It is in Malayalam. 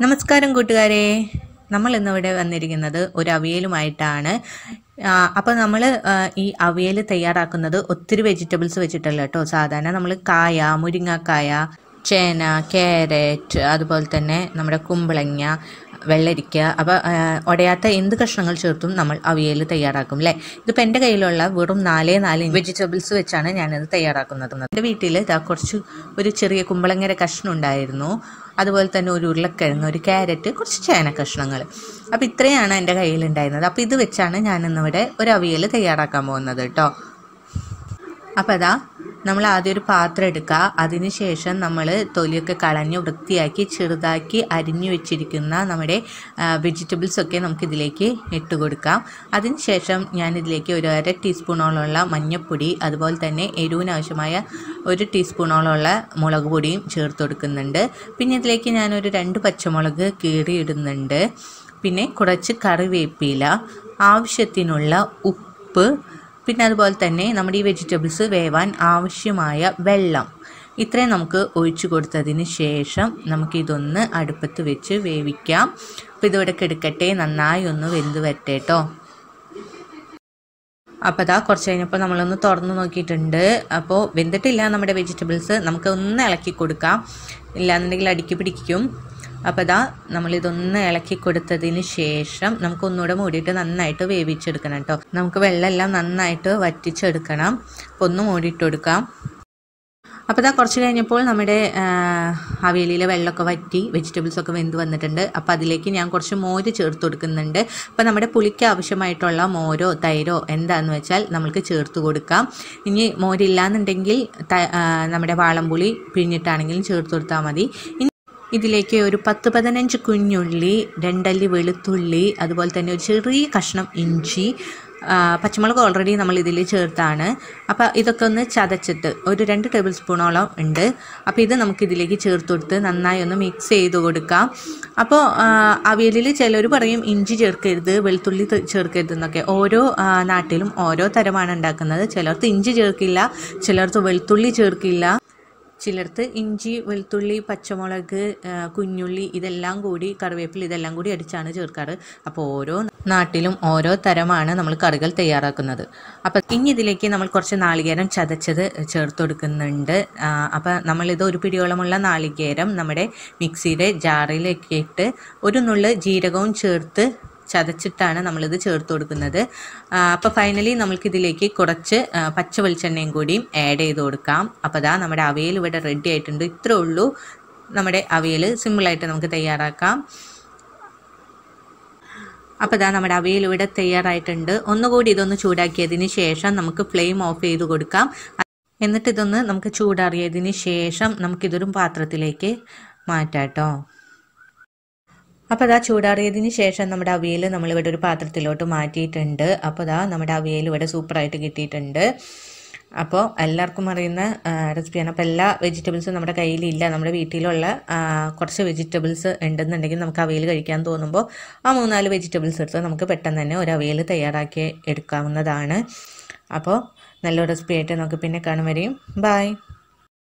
നമസ്കാരം കൂട്ടുകാരെ, നമ്മൾ ഇന്നിവിടെ വന്നിരിക്കുന്നത് ഒരു അവിയലുമായിട്ടാണ്. അപ്പോൾ നമ്മൾ ഈ അവിയൽ തയ്യാറാക്കുന്നത് ഒത്തിരി വെജിറ്റബിൾസ് വെച്ചിട്ടല്ല കേട്ടോ. സാധാരണ നമ്മൾ കായ, മുരിങ്ങക്കായ, ചേന, ക്യാരറ്റ്, അതുപോലെ തന്നെ നമ്മുടെ കുമ്പളങ്ങ, വെള്ളരിക്ക, അപ്പോൾ ഉടയാത്ത എന്ത് കഷ്ണങ്ങൾ ചേർത്തും നമ്മൾ അവിയൽ തയ്യാറാക്കും അല്ലേ. ഇതിപ്പോൾ എൻ്റെ കയ്യിലുള്ള വെറും 4 വെജിറ്റബിൾസ് വെച്ചാണ് ഞാനിത് തയ്യാറാക്കുന്നത്. എൻ്റെ വീട്ടിൽ കുറച്ച് ഒരു ചെറിയ കുമ്പളങ്ങയുടെ കഷ്ണം ഉണ്ടായിരുന്നു, അതുപോലെ തന്നെ ഒരു ഉരുളക്കിഴങ്ങ്, ഒരു ക്യാരറ്റ്, കുറച്ച് ചേന കഷ്ണങ്ങൾ. അപ്പോൾ ഇത്രയാണ് എൻ്റെ കയ്യിലുണ്ടായിരുന്നത്. അപ്പോൾ ഇത് വെച്ചാണ് ഞാനിന്നിവിടെ ഒരു അവിയൽ തയ്യാറാക്കാൻ പോകുന്നത് കേട്ടോ. അപ്പോൾ അതാ നമ്മൾ ആദ്യം ഒരു പാത്രം എടുക്കുക. അതിന് ശേഷം നമ്മൾ തൊലിയൊക്കെ കളഞ്ഞ് വൃത്തിയാക്കി ചെറുതാക്കി അരിഞ്ഞു വെച്ചിരിക്കുന്ന നമ്മുടെ വെജിറ്റബിൾസൊക്കെ നമുക്കിതിലേക്ക് ഇട്ട് കൊടുക്കാം. അതിന് ശേഷം ഞാനിതിലേക്ക് ഒരു 1/2 ടീസ്പൂണോളമുള്ള മഞ്ഞൾപ്പൊടി, അതുപോലെ തന്നെ എരിവിനാവശ്യമായ 1 ടീസ്പൂണോളമുള്ള മുളക് പൊടിയും ചേർത്ത് കൊടുക്കുന്നുണ്ട്. പിന്നെ ഇതിലേക്ക് ഞാനൊരു 2 പച്ചമുളക് കീറിയിടുന്നുണ്ട്. പിന്നെ കുറച്ച് കറിവേപ്പില, ആവശ്യത്തിനുള്ള ഉപ്പ്, പിന്നെ അതുപോലെ തന്നെ നമ്മുടെ ഈ വെജിറ്റബിൾസ് വേവാൻ ആവശ്യമായ വെള്ളം, ഇത്രയും നമുക്ക് ഒഴിച്ചു കൊടുത്തതിന് ശേഷം നമുക്കിതൊന്ന് അടുപ്പത്ത് വെച്ച് വേവിക്കാം. അപ്പോൾ ഇതിവിടെ കിടക്കട്ടെ, നന്നായി ഒന്ന് വെന്ത് വരട്ടെ കേട്ടോ. അപ്പോൾ അതാ കുറച്ച് കഴിഞ്ഞപ്പോൾ നമ്മളൊന്ന് തുറന്ന് നോക്കിയിട്ടുണ്ട്. അപ്പോൾ വെന്തിട്ടില്ല നമ്മുടെ വെജിറ്റബിൾസ്. നമുക്ക് ഒന്ന് ഇളക്കി കൊടുക്കാം, ഇല്ലാന്നുണ്ടെങ്കിൽ അടുക്കി പിടിക്കും. അപ്പോൾ അതാ നമ്മളിതൊന്ന് ഇളക്കി കൊടുത്തതിന് ശേഷം നമുക്കൊന്നുകൂടെ മൂടിയിട്ട് നന്നായിട്ട് വേവിച്ചെടുക്കണം കേട്ടോ. നമുക്ക് വെള്ളമെല്ലാം നന്നായിട്ട് വറ്റിച്ചെടുക്കണം. അപ്പോൾ ഒന്ന് മൂടിയിട്ട് കൊടുക്കാം. അപ്പോൾ അതാ കുറച്ച് കഴിഞ്ഞപ്പോൾ നമ്മുടെ അവിയലിലെ വെള്ളമൊക്കെ വറ്റി വെജിറ്റബിൾസൊക്കെ വെന്ത് വന്നിട്ടുണ്ട്. അപ്പോൾ അതിലേക്ക് ഞാൻ കുറച്ച് മോര് ചേർത്ത് കൊടുക്കുന്നുണ്ട്. അപ്പോൾ നമ്മുടെ പുളിക്ക് ആവശ്യമായിട്ടുള്ള മോരോ തൈരോ എന്താണെന്ന് വെച്ചാൽ നമുക്ക് ചേർത്ത് കൊടുക്കാം. ഇനി മോരില്ലാന്നുണ്ടെങ്കിൽ നമ്മുടെ വാളംപുളി പിഴിഞ്ഞിട്ടാണെങ്കിലും ചേർത്ത് കൊടുത്താൽ മതി. ഇതിലേക്ക് ഒരു 10-15 കുഞ്ഞുള്ളി, 2 അല്ലി വെളുത്തുള്ളി, അതുപോലെ തന്നെ ഒരു ചെറിയ കഷ്ണം ഇഞ്ചി, പച്ചമുളക് ഓൾറെഡി നമ്മൾ ഇതിൽ ചേർത്താണ്. അപ്പോൾ ഇതൊക്കെ ഒന്ന് ചതച്ചിട്ട് ഒരു 2 ടേബിൾ സ്പൂണോളം ഉണ്ട്. അപ്പോൾ ഇത് നമുക്കിതിലേക്ക് ചേർത്ത് കൊടുത്ത് നന്നായി ഒന്ന് മിക്സ് ചെയ്ത് കൊടുക്കാം. അപ്പോൾ അവിയലിൽ ചിലർ പറയും ഇഞ്ചി ചേർക്കരുത്, വെളുത്തുള്ളി ചേർക്കരുത് എന്നൊക്കെ. ഓരോ നാട്ടിലും ഓരോ തരമാണ് ഉണ്ടാക്കുന്നത്. ചിലർക്ക് ഇഞ്ചി ചേർക്കില്ല, ചിലർക്ക് വെളുത്തുള്ളി ചേർക്കില്ല, ചിലർക്ക് ഇഞ്ചി, വെളുത്തുള്ളി, പച്ചമുളക്, കുഞ്ഞുള്ളി ഇതെല്ലാം കൂടി, കറിവേപ്പില ഇതെല്ലാം കൂടി അടിച്ചാണ് ചേർക്കാറ്. അപ്പോൾ ഓരോ നാട്ടിലും ഓരോ തരമാണ് നമ്മൾ കറികൾ തയ്യാറാക്കുന്നത്. അപ്പോൾ ഇനി ഇതിലേക്ക് നമ്മൾ കുറച്ച് നാളികേരം ചതച്ചത് ചേർത്ത് കൊടുക്കുന്നുണ്ട്. അപ്പോൾ നമ്മളിത് ഒരു പിടിയോളമുള്ള നാളികേരം നമ്മുടെ മിക്സിയുടെ ജാറിലേക്ക് ഇട്ട് ഒരു നുള്ള് ജീരകവും ചേർത്ത് ചതച്ചിട്ടാണ് നമ്മളിത് ചേർത്ത് കൊടുക്കുന്നത്. അപ്പോൾ ഫൈനലി നമുക്കിതിലേക്ക് കുറച്ച് പച്ച വെളിച്ചെണ്ണയും കൂടിയും ആഡ് ചെയ്ത് കൊടുക്കാം. അപ്പോൾ അതാ നമ്മുടെ അവിയൽ ഇവിടെ റെഡി ആയിട്ടുണ്ട്. ഇത്രേ ഉള്ളൂ നമ്മുടെ അവിയൽ, സിമ്പിളായിട്ട് നമുക്ക് തയ്യാറാക്കാം. അപ്പോൾ ഇതാ നമ്മുടെ അവിയൽ ഇവിടെ തയ്യാറായിട്ടുണ്ട്. ഒന്നുകൂടി ഇതൊന്ന് ചൂടാക്കിയതിന് ശേഷം നമുക്ക് ഫ്ലെയിം ഓഫ് ചെയ്ത് കൊടുക്കാം. എന്നിട്ട് ഇതൊന്ന് നമുക്ക് ചൂടാറിയതിന് ശേഷം നമുക്കിതൊരു പാത്രത്തിലേക്ക് മാറ്റാം കേട്ടോ. അപ്പോൾ അതാ ചൂടാറിയതിന് ശേഷം നമ്മുടെ അവിയൽ നമ്മളിവിടെ ഒരു പാത്രത്തിലോട്ട് മാറ്റിയിട്ടുണ്ട്. അപ്പോൾ അതാ നമ്മുടെ അവിയൽ ഇവിടെ സൂപ്പറായിട്ട് കിട്ടിയിട്ടുണ്ട്. അപ്പോൾ എല്ലാവർക്കും അറിയുന്ന റെസിപ്പിയാണ്. അപ്പോൾ എല്ലാ വെജിറ്റബിൾസും നമ്മുടെ കയ്യിലില്ല, നമ്മുടെ വീട്ടിലുള്ള കുറച്ച് വെജിറ്റബിൾസ് ഉണ്ടെന്നുണ്ടെങ്കിൽ നമുക്ക് അവിയൽ കഴിക്കാൻ തോന്നുമ്പോൾ ആ 3-4 വെജിറ്റബിൾസ് എടുത്ത് നമുക്ക് പെട്ടെന്ന് തന്നെ ഒരു അവിയൽ തയ്യാറാക്കി എടുക്കാവുന്നതാണ്. അപ്പോൾ നല്ലൊരു റെസിപ്പി ആയിട്ട് നമുക്ക് പിന്നെ കാണും വരെയും ബൈ.